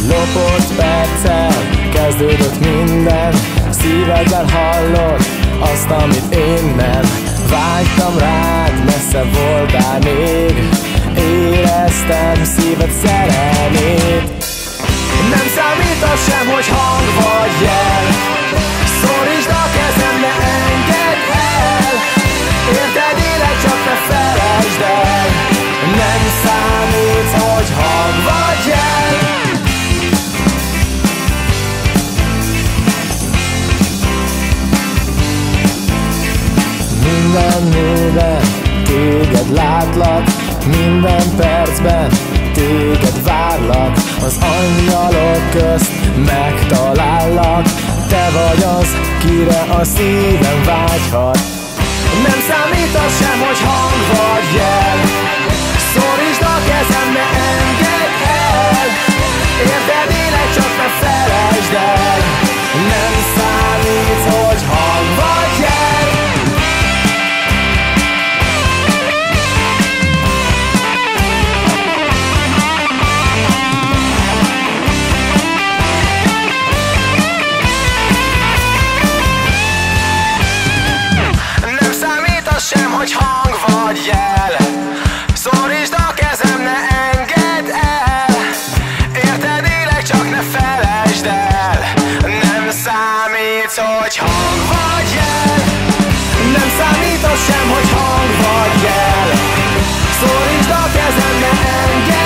Lopott perccel kezdődött minden, szívedben hallod azt, amit én nem. Vágytam rád, messze voltál még, éreztem szíved szerelmét. Nem számít az sem, hogy hang vagy jel, szorítsd a kezem, ne engedd el. Érted, élek, csak ne felejtsd el. Nem számít, hogy hang vagy jel. Minden nőben téged látlak, minden percben téged várlak. Az angyalok közt megtalállak, te vagy az, kire a szívem vágyhat. Nem számít az sem, hogy hang vagy jel, szorítsd a kezem, ne engedd el. Érted, élek, csak ne felejtsd el. Nem számít, hogy hang vagy jel. Hogy hang vagy jel, szorítsd a kezem, ne engedd el. Érted, élek, csak ne felejtsd el. Nem számít, hogy hang vagy jel. Nem számít az sem, hogy hang vagy jel, szorítsd a kezem, ne engedd